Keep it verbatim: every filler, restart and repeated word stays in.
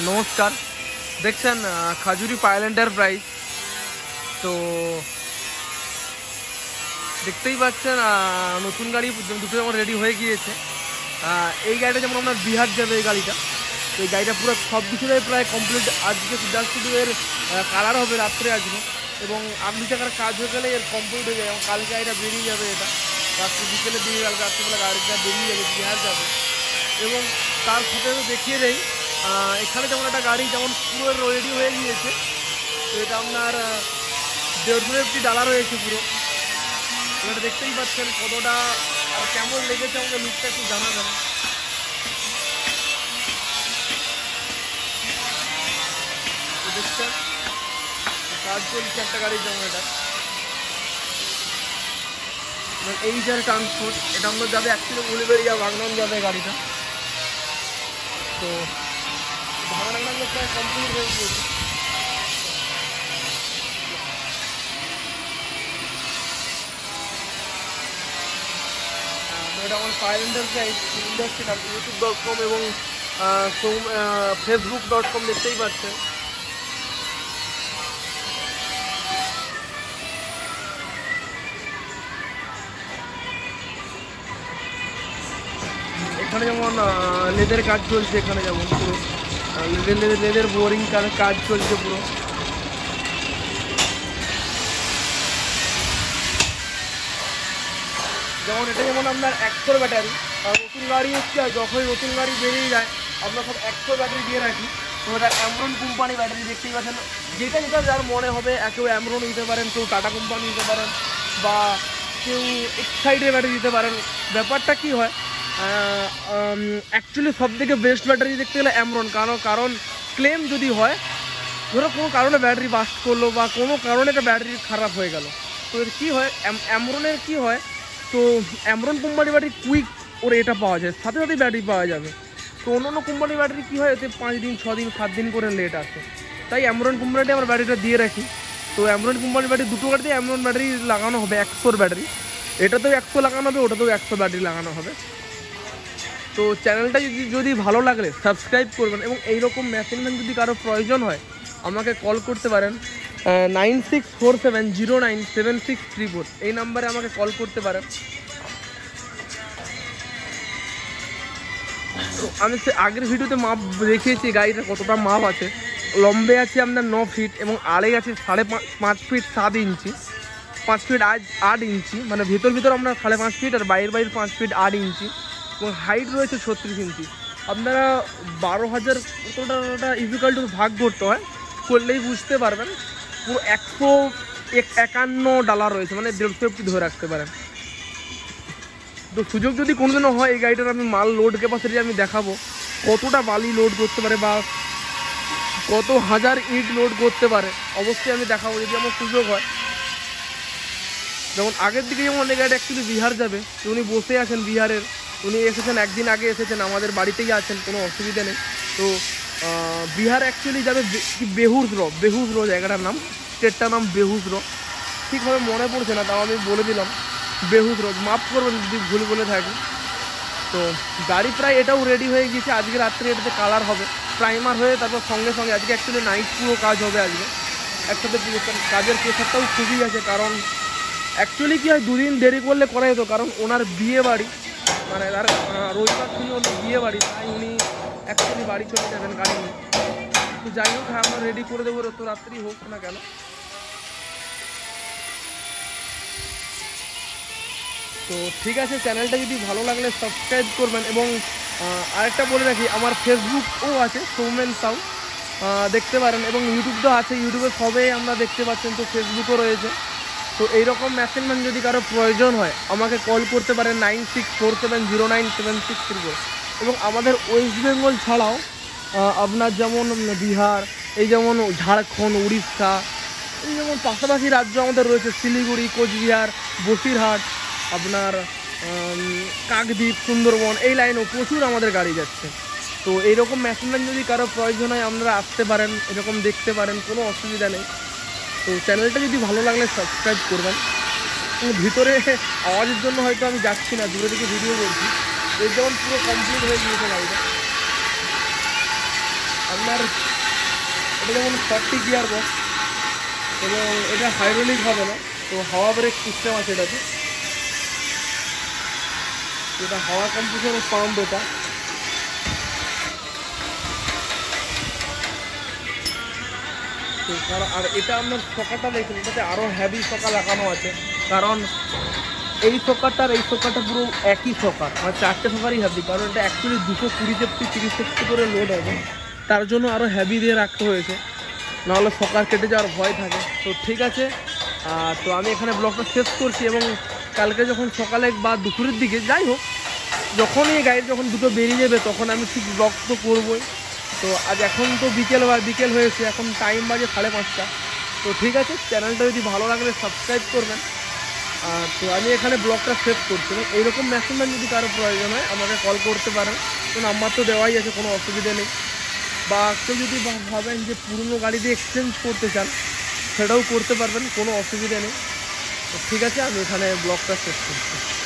নমস্কার, দেখছেন খাজুরি পায়েল এন্টারপ্রাইজ। তো দেখতেই পাচ্ছেন নতুন গাড়ি দুটো আমার রেডি হয়ে গিয়েছে। এই গাড়িটা যেমন আপনার বিহার যাবে এই গাড়িটা, তো এই গাড়িটা পুরো সব কিছুটাই প্রায় কমপ্লিট। আজকে জাস্ট শুধু এর কালার হবে, রাত্রে আসবে এবং আপনি চাকার কাজ হয়ে গেলে এর কমপ্লিট হয়ে যায় এবং কালকে গাড়িটা বেরিয়ে যাবে। এটা রাত্রে বিকেলে বেরিয়ে গেল, রাত্রিবেলা গাড়িটা বেরিয়ে যাবে, বিহার যাবে। এবং তার সাথে দেখিয়ে দেই এখানে যেমন একটা গাড়ি যেমন পুরো রেডি হয়ে গিয়েছে। তো এটা আপনার দেড়শো একটি ডালা রয়েছে পুরো। এটা দেখতেই পাচ্ছেন কতটা আর কেমন লেগেছে আমাকে লুকটা একটু জানাবেন। দেখছেন কাজ চলছে একটা গাড়ির যেমন এটা এই যে ট্রান্সপোর্ট, এটা আমরা যাবে অ্যাকচুয়ালি উলিবেড়িয়া বাগনান যাবে গাড়িটা। তো ভাঙানাগুলো প্রায় কমপ্লিট হয়ে গিয়েছে। এটা আমার Payel enterprise industry YouTube dot com এবং ফেসবুক ডট কম দেখতেই পাচ্ছেন। এখানে যেমন লেদের কাজ চলছে, এখানে যেমন পুরো লেদের লেদের বোরিং কাজ চলছে পুরো। যেমন এটা যেমন আপনার একশোর ব্যাটারি, আর নতুন গাড়ি হচ্ছে যখনই নতুন গাড়ি বেরিয়ে যায় আমরা সব একশো ব্যাটারি দিয়ে রাখি। তো এটা অ্যামরন কোম্পানি ব্যাটারি দেখতেই পাচ্ছেন। যেটা যেটা যার মনে হবে, কেউ অ্যামরন নিতে পারেন, কেউ টাটা কোম্পানি নিতে পারেন, বা কেউ এক্সাইডের ব্যাটারি দিতে পারেন। ব্যাপারটা কী হয়, অ্যাকচুয়ালি সব থেকে বেস্ট ব্যাটারি দেখতে গেলে অ্যামরন। কারণ কারণ ক্লেম যদি হয়, ধরো কোনো কারণে ব্যাটারি বাস্ট করলো বা কোনো কারণে একটা ব্যাটারি খারাপ হয়ে গেল, তো এর কী হয়, অ্যামরনের কী হয়, তো অ্যামরন কোম্পানির ব্যাটারি কুইক ওর এটা পাওয়া যায়, সাথে সাথেই ব্যাটারি পাওয়া যাবে। তো অন্য অন্য কোম্পানির ব্যাটারি কী হয়, এতে পাঁচ দিন ছ দিন সাত দিন করে লেট আসে। তাই অ্যামরন কোম্পানিতে আমরা ব্যাটারিটা দিয়ে রাখি। তো অ্যামরন কোম্পানির ব্যাটারি দুটো গাড়িতে অ্যামরন ব্যাটারি লাগানো হবে, একশোর ব্যাটারি। এটাতেও একশো লাগানো হবে, ওটাতেও একশো ব্যাটারি লাগানো হবে। তো চ্যানেলটা যদি যদি ভালো লাগলে সাবস্ক্রাইব করবেন এবং এইরকম মেশিনম্যান যদি কারো প্রয়োজন হয় আমাকে কল করতে পারেন nine six four seven zero nine seven six three four এই নাম্বারে আমাকে কল করতে পারেন। তো আমি সে আগের ভিডিওতে মাপ দেখিয়েছি গাড়িটা কতটা মাপ আছে। লম্বে আছে আপনার ন ফিট এবং আড়ে আছে সাড়ে পাঁচ পাঁচ ফিট সাত ইঞ্চি, পাঁচ ফিট আট আট ইঞ্চি, মানে ভেতর ভিতর আপনার সাড়ে পাঁচ ফিট আর বাইরের বাইরের পাঁচ ফিট আট ইঞ্চি এবং হাইট রয়েছে ছত্রিশ ইঞ্চি। আপনারা বারো হাজার কতটা ইজিক্যাল টু ভাগ করতে হয়, করলেই বুঝতে পারবেন। পুরো একশো একান্ন ডালা রয়েছে, মানে দেড়শো একটু ধরে রাখতে পারেন। তো সুযোগ যদি কোনোদিনও হয় এই গাড়িটার আমি মাল লোড ক্যাপাসিটি আমি দেখাবো, কতটা বালি লোড করতে পারে বা কত হাজার ইট লোড করতে পারে, অবশ্যই আমি দেখাবো যদি আমার সুযোগ হয়। যেমন আগের দিকে যেমন এই গাড়িটা অ্যাকচুয়ালি বিহার যাবে, তো উনি বসে আছেন বিহারের, উনি এসেছেন একদিন আগে এসেছেন, আমাদের বাড়িতেই আছেন, কোনো অসুবিধা নেই। তো বিহার অ্যাকচুয়ালি যাবে বেহুজ র বেহুজ র জায়গাটার নাম, স্টেটটার নাম বেহুজ র, ঠিকভাবে মনে পড়ছে না, তাও আমি বলে দিলাম বেহুজ র, মাফ করবেন যদি ভুল বলে থাকি। তো গাড়ি প্রায় এটাও রেডি হয়ে গিয়েছে, আজকে রাত্রে এটাতে কালার হবে, প্রাইমার হয়ে তারপর সঙ্গে সঙ্গে আজকে অ্যাকচুয়ালি নাইট পুরো কাজ হবে আজকে একসাথে। কাজের প্রেশারটাও খুবই আছে, কারণ অ্যাকচুয়ালি কী হয়, দুদিন দেরি করলে করা যেত, কারণ ওনার বিয়ে বাড়ি, মানে তার রবিবার ছিল ওনার বিয়ে বাড়ি, তাই উনি অ্যাকচুয়ালি বাড়ি চলে যাবেন গাড়ি নিয়ে। তো যাই হোক, হ্যাঁ আমরা রেডি করে দেবো, তো রাত্রি হোক না কেন। তো ঠিক আছে, চ্যানেলটা যদি ভালো লাগলে সাবস্ক্রাইব করবেন এবং আরেকটা বলে রাখি, আমার ফেসবুকও আছে সৌমেন সাউ, দেখতে পারেন, এবং ইউটিউবও আছে, ইউটিউবে সবে আমরা দেখতে পাচ্ছেন, তো ফেসবুকও রয়েছে। তো এইরকম মেশিনম্যান যদি কারো প্রয়োজন হয় আমাকে কল করতে পারেন nine six four seven zero nine seven six three four. এবং আমাদের ওয়েস্ট বেঙ্গল ছাড়াও আপনার যেমন বিহার, এই যেমন ঝাড়খণ্ড, উড়িষ্যা, এই যেমন পাশাপাশি রাজ্য আমাদের রয়েছে, শিলিগুড়ি, কোচবিহার, বসিরহাট, আপনার কাকদ্বীপ, সুন্দরবন, এই লাইনেও প্রচুর আমাদের গাড়ি যাচ্ছে। তো এইরকম মেশিনম্যান যদি কারো প্রয়োজন হয় আপনারা আসতে পারেন, এরকম দেখতে পারেন, কোনো অসুবিধা নেই। তো চ্যানেলটা যদি ভালো লাগলে সাবস্ক্রাইব করবেন। ভিতরে আওয়াজের জন্য হয়তো আমি যাচ্ছি না, দূরে থেকে ভিডিও করছি। এর যেমন পুরো কমপ্লিট হয়ে গিয়েছে গাড়িটা। আপনার আমার এটা যেমন ফর্টি গিয়ার বক্স এবং এটা হাইড্রোলিক হবে না, তো হাওয়া ব্রেক সিস্টেম আছে এটাতে, এটা হাওয়া কম্প্রেসর পাম্প এটা। কারণ আর এটা আপনার চকাটা দেখুন, এটাতে আরও হ্যাভি চকা লাগানো আছে, কারণ এই চকাটার এই চকাটা পুরো একই চকা, মানে চারটে চকারই হ্যাভি, কারণ এটা অ্যাকচুয়ালি দুশো কুড়ি চেপটি তিরিশ চেপটি করে লোড হবে, তার জন্য আরও হ্যাভি দিয়ে রাখতে হয়েছে, নাহলে চকার কেটে যাওয়ার ভয় থাকে। তো ঠিক আছে, তো আমি এখানে ব্লগটা শেষ করছি, এবং কালকে যখন সকালে বা দুপুরের দিকে যাই হোক, যখনই এই গাড়ি যখন দুটো বেরিয়ে যাবে তখন আমি ঠিক ব্লগ তো করবোই। তো আজ এখন তো বিকেল বা বিকেল হয়েছে, এখন টাইম বাজে সাড়ে পাঁচটা। তো ঠিক আছে, চ্যানেলটা যদি ভালো লাগলে সাবস্ক্রাইব করবেন। আর তো আমি এখানে ব্লগটা শেষ করছি, এবং এইরকম মেশিন যদি কারো প্রয়োজন হয় আমাকে কল করতে পারেন, তো নাম্বার তো দেওয়াই আছে, কোনো অসুবিধা নেই। বা কেউ যদি ভাবেন যে পুরনো গাড়ি দিয়ে এক্সচেঞ্জ করতে চান, সেটাও করতে পারবেন, কোনো অসুবিধা নেই। তো ঠিক আছে, আমি এখানে ব্লগটা শেষ করছি।